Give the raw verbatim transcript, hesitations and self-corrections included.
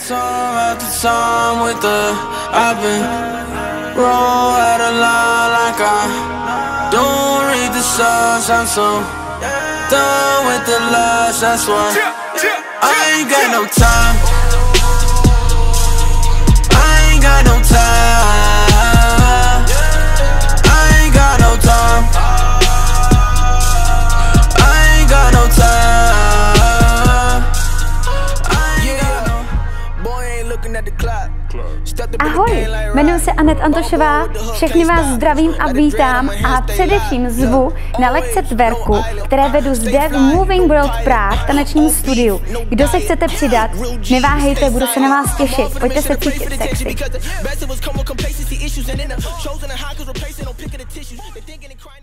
Time after time with the I've been wrong at a line like I don't read the signs. I'm so done with the lies. That's why I ain't got no time. I ain't got no time. I ain't got no time. I ain't got no time. Ahoj, jmenuji se Anet Antosová, všechny vás zdravím a vítám a především zvu na lekce twerku, které vedu zde v Moving World Prague tanečním studiu. Kdo se chcete přidat, neváhejte, budu se na vás těšit, pojďte se cítit sexy.